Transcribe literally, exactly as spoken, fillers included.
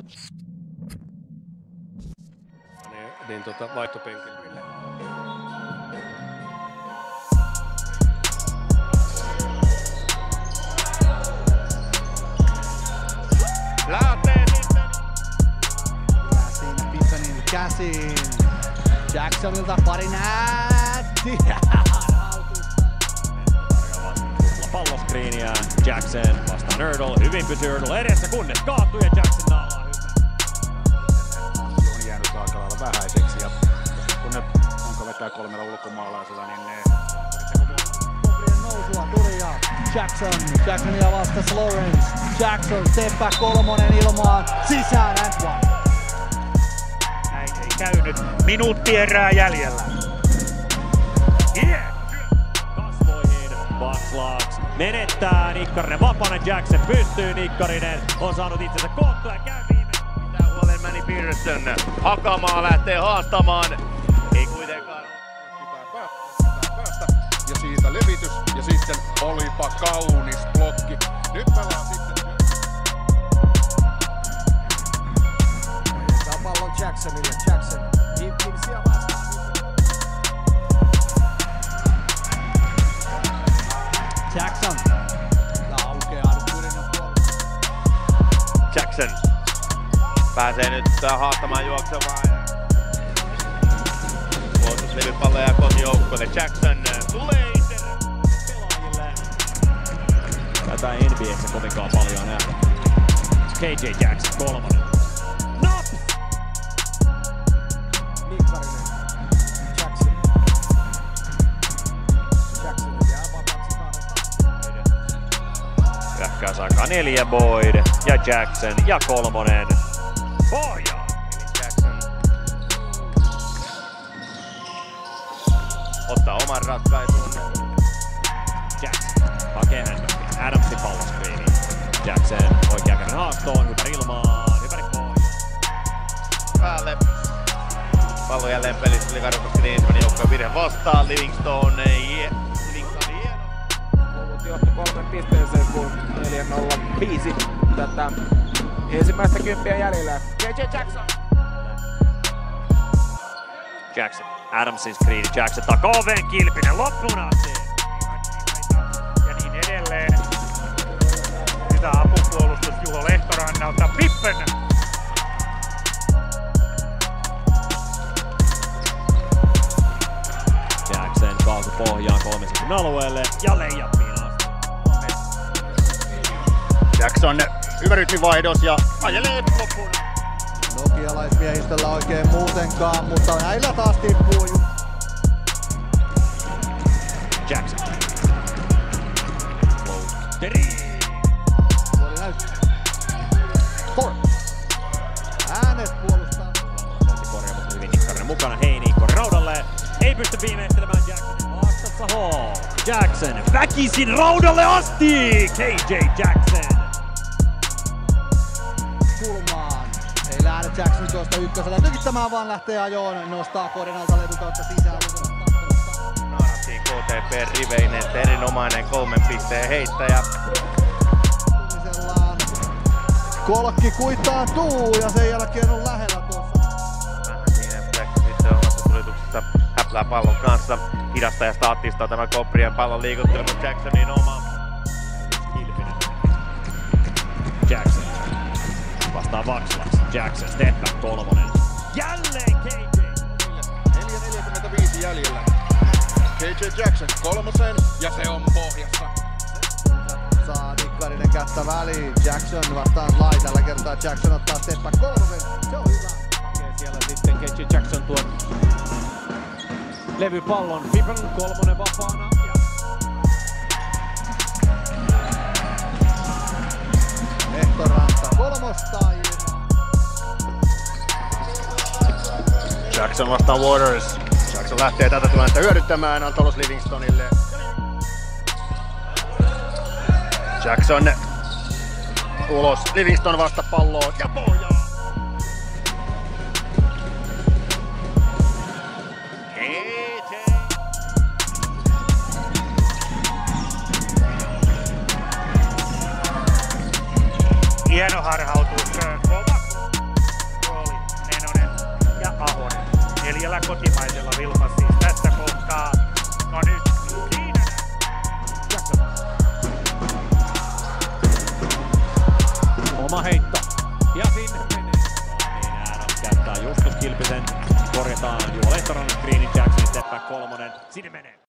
Niin, niin tota, vaihtopenkille. Lähtee sitten. Käsin, Pippenin käsin. Jacksonilta pari nättiä. Palloskriiniä, Jackson vastaan Erdl, hyvin pysyy Erdl edessä, kunnes kaatuu ja Jackson naulaa hyvä. On jäänyt aika lailla vähäiseksi ja kun ne onko vetää kolmella ulkomaalaisella, niin ne... Koprien nousua tuli ja Jackson, Jacksonia vastasi Lawrence. Jackson, step back kolmonen ilmaan, sisään and one. Näin ei käynyt. Minuutti erää jäljellä. Yeah. Kasvoihin, Bucks menettää Nikkarinen, vapaana Jackson pystyy, Nikkarinen on saanut itsensä koottua ja käy viime. Pitää huolen Manny Pearson. Hakamaa lähtee haastamaan. Ei kuitenkaan. Pitää päästä, päästä ja siitä levitys ja sitten olipa kaunis blokki. Nyt pelaa sitten. Tämä pallon Jacksonille, Jackson. Hipkinsia vastaan. Jackson. Laukeaa Nykyrinen puolella. Jackson pääsee nyt haastamaan juoksemaan. Puolustuslevypalloja ja kotijoukkoille. Jackson tulee itse Pelaajille. Tätä ei N B A:ssä kovinkaan paljon nähdä. K J Jackson kolmonen. Naps! Nikkarinen. Jackson. Jackson jää vapaaksi kahdesta. Hyökkäys aikaa neljä Boyd ja Jackson ja kolmonen. Pohja! Jackson ottaa oman ratkaisun. Jackson hakee häntä. Adamsin palloskriini. Jackson oikean käden haastoon, hypäri ilmaan, hypäri pohjaan. Päälle. Pallo jälleen pelissä, oli Karjokosken ensimmäinen joukkojen virhe vastaan. Livingstone, yeah. Livingstone hieno. Luvut johti kolmen pisteeseen, kun neljä nolla viisi tätä ensimmäistä kymppiä jäljellä. K J Jackson. Jackson, Adamsin screeni, Jackson takaa oven, Kilpinen loppuun asti. Ja niin edelleen. Sitä apupuolustus Juho Lehtorannalta. Pippen. Jackson kaasu pohjaan kolmen sekunnin alueelle ja leijappiin asti. Jackson hyvä rytmivaihdos ja ajelee loppuun. Nokialaismiehistöllä oikein muutenkaan, mutta näillä taas tippuu. Jackson. Teri! Tuoli näyttää. Thor. Äänet puolustaa. Korjaa, mutta hyvin Nikkarinen mukana. Hei Nikkari raudalle. Ei pysty viimeistelemään Jacksonin. Vastassa Hall. Jackson väkisin raudalle asti. K J Jackson. Kulmaan. Ei lähde Jackson tuosta ykkösellä tykittämään, vaan lähtee ajoon. Nostaa Korinalta levyn kautta sisään. Naarattiin K T P riveinen, erinomainen kolmen pisteen heittäjä. Kolkki kuittaantuu ja sen jälkeen on lähellä tuossa. Vähän siinä Jackson sitten omassa kuljetuksessa häplää pallon kanssa. Hidastaa ja staattistaa tämä Koprien pallon liikuttelu, mutta Jacksonin oma. Kilpinen. Jackson. Vastaa Vaxlas. Jackson, step back kolmonen. Jälleen K J. neljä neljäkymmentäviisi jäljellä. K J Jackson kolmosen ja se on pohjassa. Saa Nikkarinen kättä väliin. Jackson vastaan Lai. Tällä kertaa Jackson ottaa step back kolmosen. Se on hyvä. Ja siellä sitten K J Jackson tuo levypallon. Pippen kolmonen vapaana. Ehtoranta kolmosta. Jackson vastaan Waters. Jackson lähtee tätä tilannetta hyödyttämään, antaa ulos Livingstonille. Jackson ulos, Livingston vasta palloon ja pohjaan. Hieno harhautus. Kova rooli Nenonen ja Ahonen. Neljällä kotimaisella Vilmas siis tässä kohtaa. No nyt siinä. Jackson. Oma heitto. Ja sinne menee. Niin Adams käyttää Justus Kilpisen. Korjataan Juho Lehtorannan screenin. Jacksonin step back kolmonen. Sinne menee.